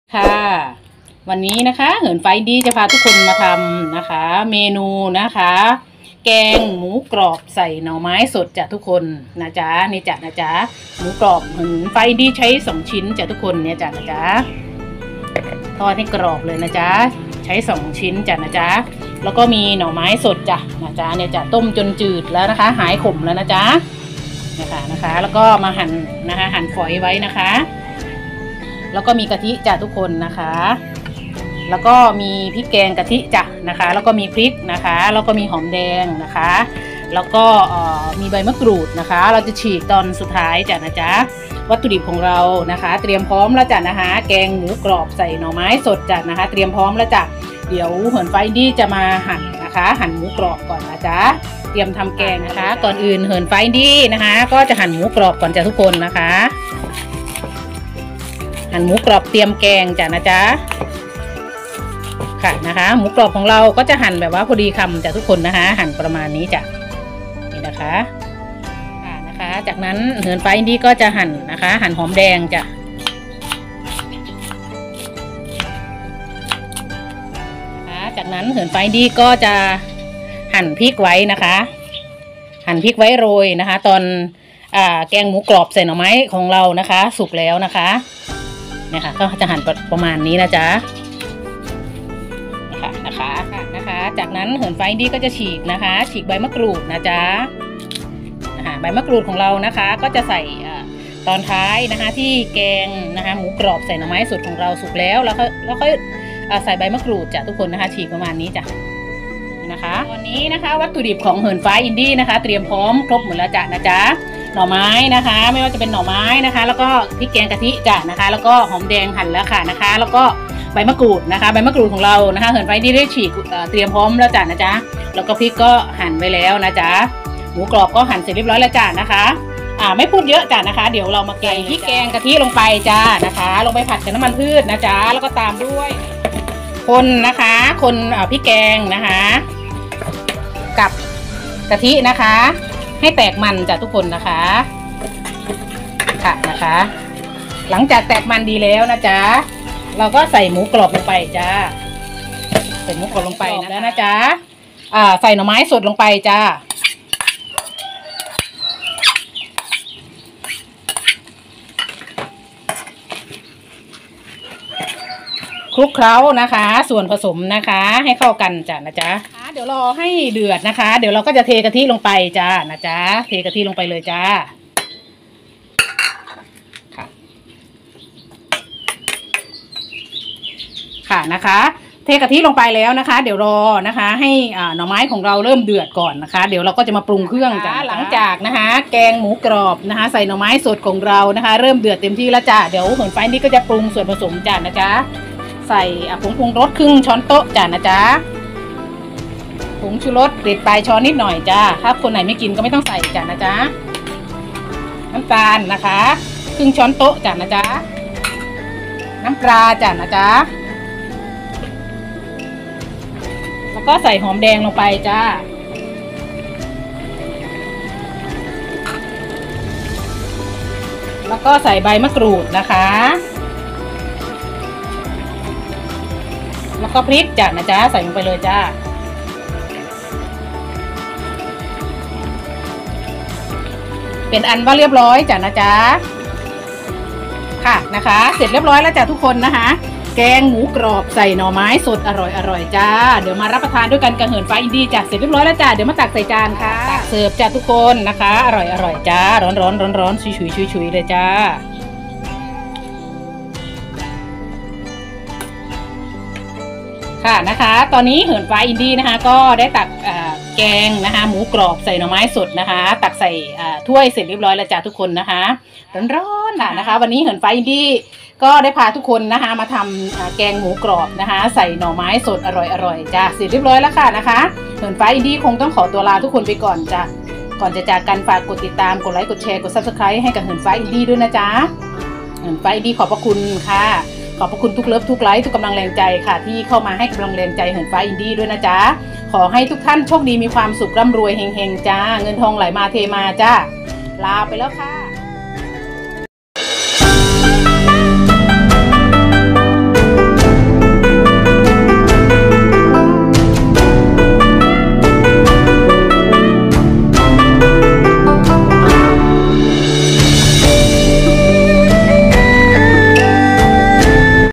ค่ะวันนี้นะคะเหินไฟดีจะพาทุกคนมาทำนะคะเมนูนะคะแกงหมูกรอบใส่หน่อไม้สดจ้ะทุกคนนะจ๊ะนี่จ้ะนะจ๊ะหมูกรอบเหินไฟดีใช้2ชิ้นจ้ะทุกคนเนี่ยจ้ะนะจ๊ะทอดให้กรอบเลยนะจ๊ะใช้2ชิ้นจ้ะนะจ๊ะแล้วก็มีหน่อไม้สดจ้ะนะจ๊ะเนี่ยจ้ะต้มจนจืดแล้วนะคะหายขมแล้วนะจ๊ะนะคะแล้วก็มาหั่นนะคะหั่นฝอยไว้นะคะแล้วก็มีกะทิจ้ะทุกคนนะคะแล้วก็มีพริกแกงกะทิจ้ะนะคะแล้วก็มีพริกนะคะแล้วก็มีหอมแดงนะคะแล้วก็มีใบมะกรูดนะคะเราจะฉีกตอนสุดท้ายจ้ะนะจ๊ะวัตถุดิบของเรานะคะเตรียมพร้อมแล้วจ้ะนะคะแกงหมูกรอบใส่หน่อไม้สดจ้ะนะคะเตรียมพร้อมแล้วจ้ะเดี๋ยวเหินไฟดี้จะมาหั่นนะคะหั่นหมูกรอบก่อนนะจ๊ะเตรียมทำแกงนะคะก่อนอื่นเหินไฟดี้นะคะก็จะหั่นหมูกรอบก่อนจ้ะทุกคนนะคะหั่นหมูกรอบเตรียมแกงจ้ะนะจ๊ะค่ะนะคะหมูกรอบของเราก็จะหั่นแบบว่าพอดีคำจ้ะทุกคนนะคะหั่นประมาณนี้จ้ะนี่นะคะนะคะจากนั้นเหินไฟดี้ก็จะหั่นนะคะหั่นหอมแดงจ้ะจากนั้นเหินไฟดี้ก็จะหั่นพริกไว้นะคะหั่นพริกไว้โรยนะคะตอนแกงหมูกรอบใส่หน่อไม้ของเรานะคะสุกแล้วนะคะเนี่ยค่ะก็จะหั่นประมาณนี้นะจ๊ะนะคะจากนั้นเหินไฟดี้ก็จะฉีกนะคะฉีกใบมะกรูดนะจ๊ะใบมะกรูดของเรานะคะก็จะใส่ตอนท้ายนะคะที่แกงนะคะหมูกรอบใส่หน่อไม้สดของเราสุกแล้วแล้วก็ใส่ใบมะกรูดจ้ะทุกคนนะคะฉีกประมาณนี้จ้ะนะคะตอนนี้นะคะวัตถุดิบของเหินไฟอินดี้นะคะเตรียมพร้อมครบหมดแล้วจ้ะนะจ๊ะหน่อไม้นะคะไม่ว่าจะเป็นหน่อไม้นะคะแล้วก็พริกแกงกะทิจ้ะนะคะแล้วก็หอมแดงหั่นแล้วค่ะนะคะแล้วก็ใบมะกรูดนะคะใบมะกรูดของเรานะคะเหินไฟอินดี้ได้ฉีกเตรียมพร้อมแล้วจ้ะนะจ๊ะแล้วก็พริกก็หั่นไว้แล้วนะจ๊ะหมูกรอบก็หั่นเสร็จเรียบร้อยแล้วจ้ะนะคะไม่พูดเยอะจ้ะนะคะเดี๋ยวเรามาแกงพริกแกงกะทิลงไปจ้านะคะลงไปผัดกับน้ำมันพืชนะจ๊ะแล้วก็ตามด้วยคนนะคะคนพริกแกงนะคะกับกะทินะคะให้แตกมันจ้ะทุกคนนะคะค่ะนะคะหลังจากแตกมันดีแล้วนะจ๊ะเราก็ใส่หมูกรอบลงไปจ้าใส่หมูกรอบลงไปแล้วนะจ๊ะใส่หน่อไม้สดลงไปจ้าคลุกเคล้านะคะส่วนผสมนะคะให้เข้ากันจ้ะนะจ๊ะเดี๋ยวรอให้เดือดนะคะเดี๋ยวเราก็จะเทกะทิลงไปจ้านะจ๊ะเทกะทิลงไปเลยจ้าค่ะนะคะเทกะทิลงไปแล้วนะคะเดี๋ยวรอนะคะให้หน่อไม้ของเราเริ่มเดือดก่อนนะคะเดี๋ยวเราก็จะมาปรุงเครื่องจ้าหลังจากนะคะแกงหมูกรอบนะคะใส่หน่อไม้สดของเรานะคะเริ่มเดือดเต็มที่แล้วจ้าเดี๋ยวเหินไฟนี้ก็จะปรุงส่วนผสมจ้านะจ๊ะใส่ผงปรุงรสครึ่งช้อนโต๊ะจ้านะจ๊ะผงชูรสติดปลายช้อนนิดหน่อยจ้าถ้าคนไหนไม่กินก็ไม่ต้องใส่จ้านะจ๊ะน้ำตาลนะคะครึ่งช้อนโต๊ะจ้านะจ๊ะน้ำปลาจ้านะจ๊ะแล้วก็ใส่หอมแดงลงไปจ้าแล้วก็ใส่ใบมะกรูดนะคะแล้วก็พริกจ้ะนะจ๊ะใส่ลงไปเลยจ้าเป็นอันว่าเรียบร้อยจ้ะนะจ๊ะค่ะนะคะเสร็จเรียบร้อยแล้วจ้ะทุกคนนะคะแกงหมูกรอบใส่หน่อไม้สดอร่อยจ้าเดี๋ยวมารับประทานด้วยกันกับเหินไฟอินดี้จ้ะเสร็จเรียบร้อยแล้วจ้าเดี๋ยวมาตักใส่จานค่ะตักเสิร์ฟจ้ะทุกคนนะคะอร่อยจ้าร้อนชุยเลยจ้าค่ะนะคะตอนนี้เหินไฟอินดี้นะคะก็ได้ตักแกงนะคะหมูกรอบใส่หน่อไม้สดนะคะตักใส่ถ้วยเสร็จเรียบร้อยแล้วจ้าทุกคนนะคะร้อนค่ะนะคะวันนี้เหินไฟอินดี้ก็ได้พาทุกคนนะคะมาทำแกงหมูกรอบนะคะใส่หน่อไม้สดอร่อยจ้าเสร็จเรียบร้อยแล้วค่ะนะคะเหินไฟอินดี้คงต้องขอตัวลาทุกคนไปก่อนจ้าก่อนจะจากกันฝากกดติดตามกดไลค์กดแชร์กด Subscribe ให้กับเหินไฟอินดี้ด้วยนะจ๊ะเหินไฟอินดี้ขอบพระคุณค่ะขอบพระคุณทุกเลิฟทุกไลค์ทุกกำลังแรงใจค่ะที่เข้ามาให้กำลังแรงใจเหินไฟอินดี้ด้วยนะจ๊ะขอให้ทุกท่านโชคดีมีความสุขร่ำรวยเฮงๆจ้าเงินทองไหลมาเทมาจ้าลาไปแล้วค่ะ